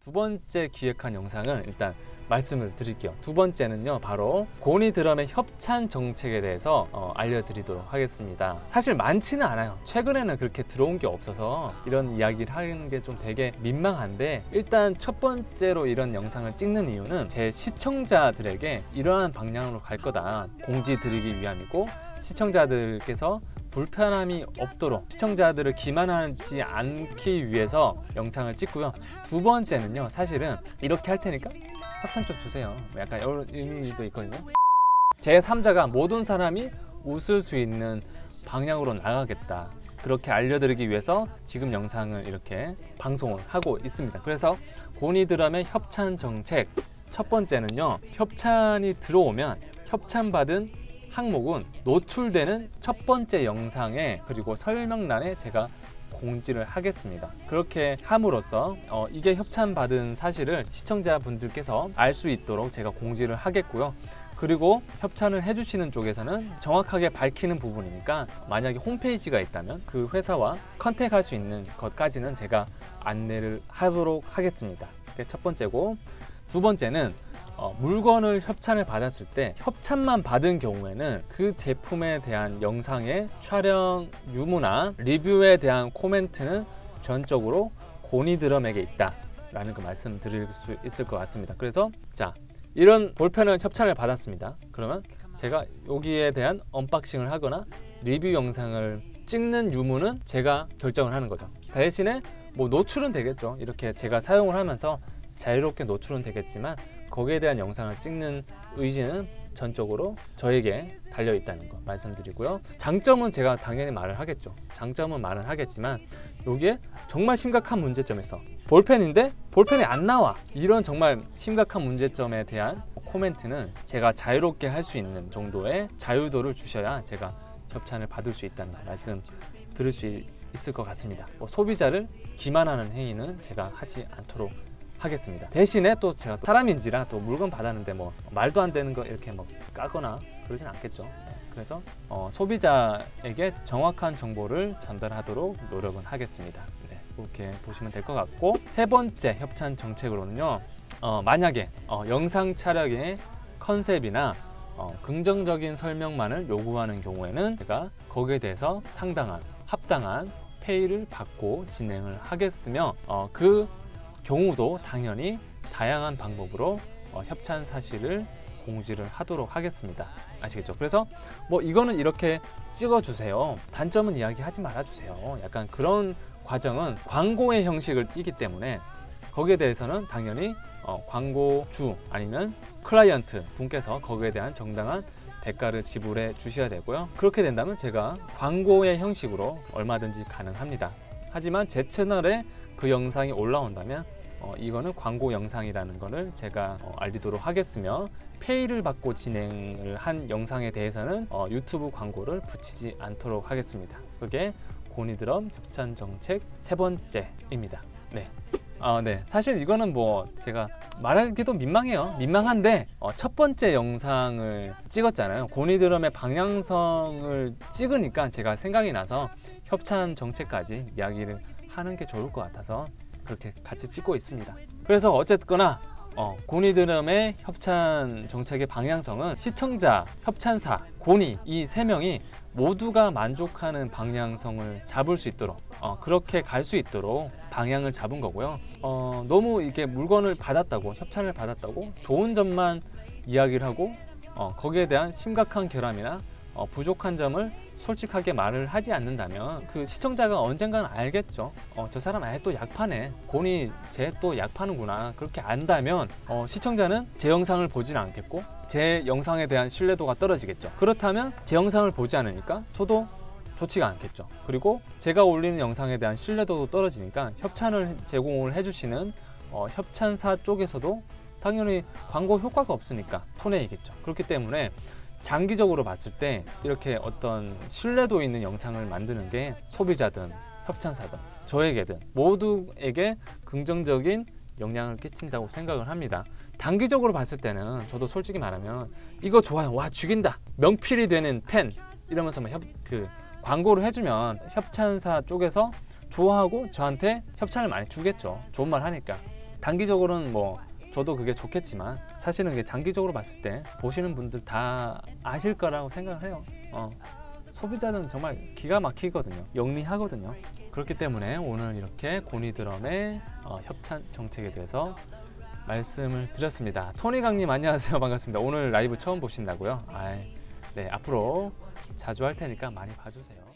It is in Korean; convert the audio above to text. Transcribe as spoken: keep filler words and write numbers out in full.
두 번째 기획한 영상은 일단 말씀을 드릴게요. 두 번째는요, 바로 고니드럼의 협찬 정책에 대해서 어, 알려드리도록 하겠습니다. 사실 많지는 않아요. 최근에는 그렇게 들어온 게 없어서 이런 이야기를 하는 게 좀 되게 민망한데, 일단 첫 번째로 이런 영상을 찍는 이유는 제 시청자들에게 이러한 방향으로 갈 거다 공지 드리기 위함이고, 시청자들께서 불편함이 없도록 시청자들을 기만하지 않기 위해서 영상을 찍고요. 두 번째는요, 사실은 이렇게 할 테니까 협찬 좀 주세요, 약간 이런 의미도 있거든요. 제삼자가 모든 사람이 웃을 수 있는 방향으로 나가겠다, 그렇게 알려드리기 위해서 지금 영상을 이렇게 방송을 하고 있습니다. 그래서 고니드럼의 협찬 정책, 첫 번째는요, 협찬이 들어오면 협찬받은 항목은 노출되는 첫 번째 영상에, 그리고 설명란에 제가 공지를 하겠습니다. 그렇게 함으로써 어, 이게 협찬받은 사실을 시청자분들께서 알 수 있도록 제가 공지를 하겠고요. 그리고 협찬을 해주시는 쪽에서는 정확하게 밝히는 부분이니까, 만약에 홈페이지가 있다면 그 회사와 컨택할 수 있는 것까지는 제가 안내를 하도록 하겠습니다. 그게 첫 번째고, 두 번째는 어, 물건을 협찬을 받았을 때 협찬만 받은 경우에는 그 제품에 대한 영상의 촬영 유무나 리뷰에 대한 코멘트는 전적으로 고니드럼에게 있다 라는 그 말씀 드릴 수 있을 것 같습니다. 그래서 자, 이런 볼펜을 협찬을 받았습니다. 그러면 제가 여기에 대한 언박싱을 하거나 리뷰 영상을 찍는 유무는 제가 결정을 하는 거죠. 대신에 뭐 노출은 되겠죠. 이렇게 제가 사용을 하면서 자유롭게 노출은 되겠지만, 거기에 대한 영상을 찍는 의지는 전적으로 저에게 달려 있다는 거 말씀드리고요. 장점은 제가 당연히 말을 하겠죠. 장점은 말을 하겠지만, 여기에 정말 심각한 문제점이 있어. 볼펜인데 볼펜이 안 나와, 이런 정말 심각한 문제점에 대한 코멘트는 제가 자유롭게 할 수 있는 정도의 자유도를 주셔야 제가 협찬을 받을 수 있다는 거 말씀 드릴 수 있을 것 같습니다. 뭐 소비자를 기만하는 행위는 제가 하지 않도록 하겠습니다. 대신에 또 제가 또 사람인지라 또 물건 받았는데 뭐 말도 안 되는 거 이렇게 뭐 까거나 그러진 않겠죠. 네. 그래서 어, 소비자에게 정확한 정보를 전달하도록 노력은 하겠습니다. 네. 그렇게 보시면 될 것 같고, 세 번째 협찬 정책으로는요, 어, 만약에 어, 영상 촬영의 컨셉이나 어, 긍정적인 설명만을 요구하는 경우에는 제가 거기에 대해서 상당한 합당한 페이를 받고 진행을 하겠으며, 어, 그 경우도 당연히 다양한 방법으로 어, 협찬 사실을 공지를 하도록 하겠습니다. 아시겠죠? 그래서 뭐 이거는 이렇게 찍어주세요, 단점은 이야기하지 말아주세요, 약간 그런 과정은 광고의 형식을 띠기 때문에 거기에 대해서는 당연히 어, 광고주 아니면 클라이언트 분께서 거기에 대한 정당한 대가를 지불해 주셔야 되고요. 그렇게 된다면 제가 광고의 형식으로 얼마든지 가능합니다. 하지만 제 채널에 그 영상이 올라온다면 어, 이거는 광고 영상이라는 거를 제가 어, 알리도록 하겠으며, 페이를 받고 진행을 한 영상에 대해서는 어, 유튜브 광고를 붙이지 않도록 하겠습니다. 그게 고니드럼 협찬 정책 세 번째입니다. 네. 어, 네. 사실 이거는 뭐 제가 말하기도 민망해요. 민망한데 어, 첫 번째 영상을 찍었잖아요. 고니드럼의 방향성을 찍으니까 제가 생각이 나서 협찬 정책까지 이야기를 하는 게 좋을 것 같아서 그렇게 같이 찍고 있습니다. 그래서 어쨌거나 어, 고니드럼의 협찬 정책의 방향성은 시청자, 협찬사, 고니 이 세 명이 모두가 만족하는 방향성을 잡을 수 있도록 어, 그렇게 갈 수 있도록 방향을 잡은 거고요. 어, 너무 이게 물건을 받았다고, 협찬을 받았다고 좋은 점만 이야기를 하고 어, 거기에 대한 심각한 결함이나 어, 부족한 점을 솔직하게 말을 하지 않는다면 그 시청자가 언젠가는 알겠죠. 어, 저 사람 아예 또 약파네, 고니 쟤 또 약파는구나, 그렇게 안다면 어, 시청자는 제 영상을 보지는 않겠고 제 영상에 대한 신뢰도가 떨어지겠죠. 그렇다면 제 영상을 보지 않으니까 저도 좋지가 않겠죠. 그리고 제가 올리는 영상에 대한 신뢰도도 떨어지니까 협찬을 제공을 해주시는 어, 협찬사 쪽에서도 당연히 광고 효과가 없으니까 손해이겠죠. 그렇기 때문에 장기적으로 봤을 때 이렇게 어떤 신뢰도 있는 영상을 만드는 게 소비자든 협찬사든 저에게든 모두에게 긍정적인 영향을 끼친다고 생각을 합니다. 단기적으로 봤을 때는 저도 솔직히 말하면 이거 좋아요, 와 죽인다, 명필이 되는 펜 이러면서 뭐 협, 그 광고를 해주면 협찬사 쪽에서 좋아하고 저한테 협찬을 많이 주겠죠. 좋은 말 하니까. 단기적으로는 뭐 저도 그게 좋겠지만 사실은 그게 장기적으로 봤을 때 보시는 분들 다 아실 거라고 생각을 해요. 어, 소비자는 정말 기가 막히거든요. 영리하거든요. 그렇기 때문에 오늘 이렇게 고니드럼의 어, 협찬 정책에 대해서 말씀을 드렸습니다. 토니강님 안녕하세요. 반갑습니다. 오늘 라이브 처음 보신다고요? 아이, 네, 앞으로 자주 할 테니까 많이 봐주세요.